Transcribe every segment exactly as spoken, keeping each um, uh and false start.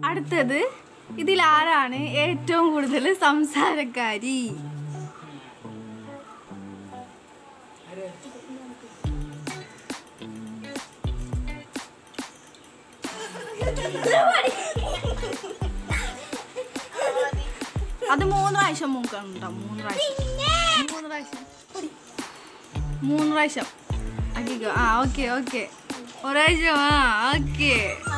അടുത്തത് ഇതിൽ ആരാണ് ഏറ്റവും കൂടുതൽ സംസാരക്കാരി? അത് മൂന്ന് പ്രാവശ്യം മൂക്കണം കേട്ടോ. മൂന്ന് പ്രാവശ്യം മൂന്ന് പ്രാവശ്യം മൂന്ന് പ്രാവശ്യം ആക്കിക്കോ. ആ ഓക്കെ ഓക്കെ ഒരാഴ്ച. ആ okay.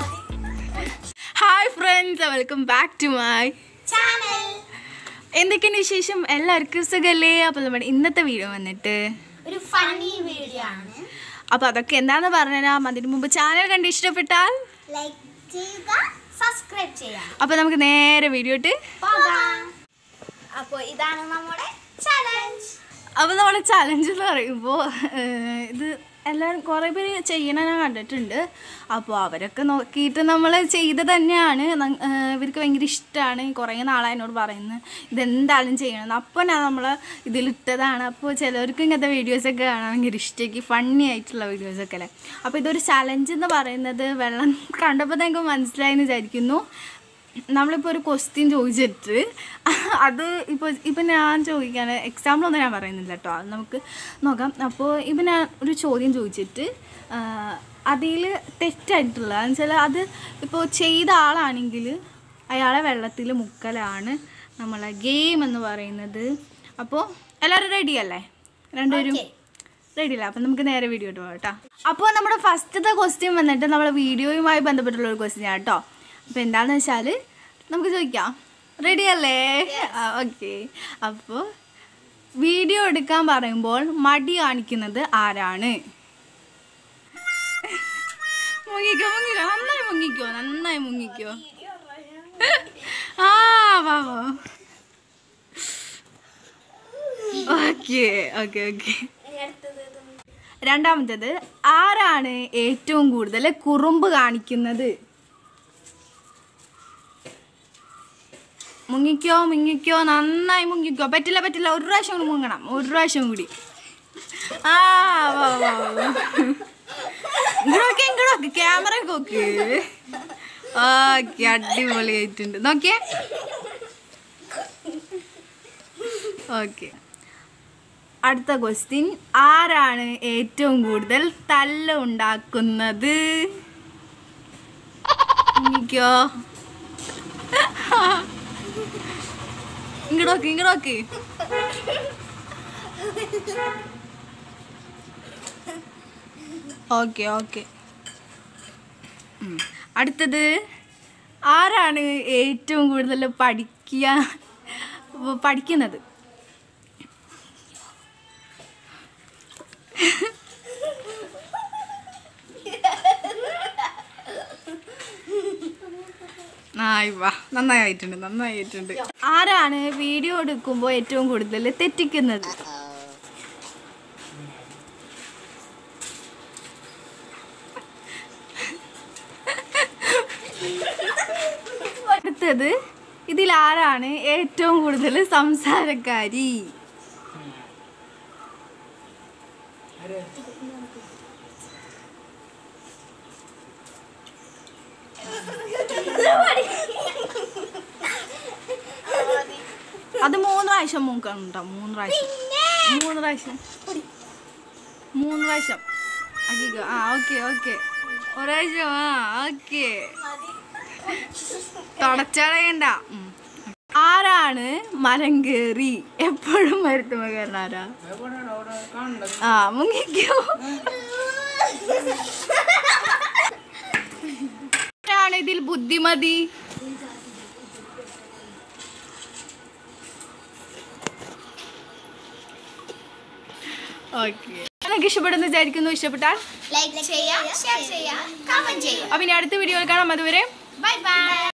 Hi friends, welcome back to my channel. എന്തൊക്കെയാണ് വിശേഷം? എല്ലാവർക്കും സുഗല്ലേ? അപ്പോൾ നമ്മുടെ ഇന്നത്തെ വീഡിയോ വന്നിട്ട് ഒരു ഫണ്ണി വീഡിയോ ആണ്. അപ്പോൾ അതൊക്കെ എന്താണെന്ന് പറഞ്ഞുതരാം. അതിന് മുമ്പ് ചാനൽ കണ്ട് ഇഷ്ടപ്പെട്ടാൽ ലൈക്ക് ചെയ്യുക, സബ്സ്ക്രൈബ് ചെയ്യുക. അപ്പോൾ നമുക്ക് നേരെ വീഡിയോ ഇട്ട് പോകാം. അപ്പോൾ ഇതാണ് നമ്മുടെ ചാലഞ്ച്. അപ്പോൾ നമ്മുടെ ചലഞ്ച് എന്ന് പറയുമ്പോൾ ഇത് എല്ലാവരും കുറേ പേര് ചെയ്യണ ഞാൻ കണ്ടിട്ടുണ്ട്. അപ്പോൾ അവരൊക്കെ നോക്കിയിട്ട് നമ്മൾ ചെയ്ത് തന്നെയാണ്. ഇവർക്ക് ഭയങ്കര ഇഷ്ടമാണ്. കുറേ നാളായി എന്നോട് പറയുന്നത് ഇതെന്തായാലും ചെയ്യണമെന്ന്. അപ്പോൾ ഞാൻ നമ്മൾ ഇതിലിട്ടതാണ്. അപ്പോൾ ചിലവർക്ക് ഇങ്ങനത്തെ വീഡിയോസൊക്കെ കാണാൻ ഭയങ്കര ഇഷ്ടമാക്കി, ഫണ്ണി ആയിട്ടുള്ള വീഡിയോസൊക്കെ അല്ലേ. അപ്പോൾ ഇതൊരു ചലഞ്ച് എന്ന് പറയുന്നത് വെള്ളം കണ്ടപ്പോൾ നിങ്ങൾക്ക് മനസ്സിലായെന്ന് വിചാരിക്കുന്നു. നമ്മളിപ്പോൾ ഒരു ക്വസ്റ്റ്യൻ ചോദിച്ചിട്ട് അത് ഇപ്പോൾ ഇപ്പം ഞാൻ ചോദിക്കാൻ എക്സാമ്പിളൊന്നും ഞാൻ പറയുന്നില്ല കേട്ടോ, അത് നമുക്ക് നോക്കാം. അപ്പോൾ ഇപ്പം ഞാൻ ഒരു ചോദ്യം ചോദിച്ചിട്ട് അതിൽ തെറ്റായിട്ടുള്ള എന്ന് വെച്ചാൽ അത് ഇപ്പോൾ ചെയ്ത ആളാണെങ്കിൽ അയാളെ വെള്ളത്തിൽ മുക്കലാണ് നമ്മളെ ഗെയിം എന്ന് പറയുന്നത്. അപ്പോൾ എല്ലാവരും റെഡി അല്ലേ? രണ്ടുപേരും റെഡി അല്ലേ? അപ്പം നമുക്ക് നേരെ വീഡിയോ ഇട്ട് പോകാം കേട്ടോ. അപ്പോൾ നമ്മുടെ ഫസ്റ്റത്തെ ക്വസ്റ്റ്യൻ വന്നിട്ട് നമ്മുടെ വീഡിയോയുമായി ബന്ധപ്പെട്ടുള്ള ഒരു ക്വസ്റ്റ്യൻ ആണ് കേട്ടോ. അപ്പോൾ എന്താണെന്ന് വെച്ചാൽ നമുക്ക് ചോദിക്കാം. റെഡി അല്ലേ? ഓക്കെ. അപ്പോൾ വീഡിയോ എടുക്കാൻ പറയുമ്പോൾ മടി കാണിക്കുന്നത് ആരാണ്? മുങ്ങിക്കോ മുങ്ങിക്കോ നന്നായി മുങ്ങിക്കോ നന്നായി മുങ്ങിക്കോ. ആ വാ വാ. Okay okay okay. രണ്ടാമത്തേത്, ആരാണ് ഏറ്റവും കൂടുതൽ കുറുമ്പ് കാണിക്കുന്നത്? മുങ്ങിക്കോ മുങ്ങിക്കോ നന്നായി മുങ്ങിക്കോ. പറ്റില്ല പറ്റില്ല, ഒരു പ്രാവശ്യം കൂടി മുങ്ങണം, ഒരു പ്രാവശ്യം കൂടി. ആ വാ വാ ഇങ്ങോക്കെ ഇങ്ങോട്ട് ക്യാമറ നോക്ക്. ഓക്കെ, അടിപൊളിയായിട്ടുണ്ട്. നോക്കിയേ. ഓക്കെ. അടുത്ത ക്വസ്റ്റ്യൻ, ആരാണ് ഏറ്റവും കൂടുതൽ തല്ല് ഉണ്ടാക്കുന്നത്? മുങ്ങിക്കോ. ഇങ്ങോട്ട് ഇങ്ങോട്ട്. Okay okay. അടുത്തത്, ആരാണ് ഏറ്റവും കൂടുതൽ പഠിക്കുക പഠിക്കുന്നത്? ആയിവാ, നന്നായിട്ടുണ്ട് നന്നായിട്ടുണ്ട്. ആരാണ് വീഡിയോ എടുക്കുമ്പോൾ ഏറ്റവും കൂടുതൽ തെറ്റിക്കുന്നത്? അടുത്തത്, ഇതിൽ ആരാണ് ഏറ്റവും കൂടുതൽ സംസാരക്കാരി? അത് മൂന്ന് പ്രാവശ്യം മൂക്കണം കേട്ടോ. മൂന്ന് പ്രാവശ്യം മൂന്ന് പ്രാവശ്യം മൂന്ന് പ്രാവശ്യം ആക്കിക്കോ. ആ ഓക്കെ ഓക്കെ ഒരാഴ്ച. ആ ഓക്കെ, തുടച്ചടയണ്ട. ആരാണ് മരം കയറി എപ്പോഴും മരത്തുമ്പോ കയറാരാ? ആ മുങ്ങിക്കോ. ആരാണ് ഇതിൽ ബുദ്ധിമതി? ഓക്കെ, നിങ്ങൾക്ക് ഇഷ്ടപ്പെടുന്ന വിചാരിക്കുന്നു. ഇഷ്ടപ്പെട്ടാൽ ലൈക്ക് ചെയ്യുക, ഷെയർ ചെയ്യുക, കമന്റ് ചെയ്യുക. അപ്പം ഇനി അടുത്ത വീഡിയോയിൽ കാണാം. അതുവരെ ബൈ ബൈ.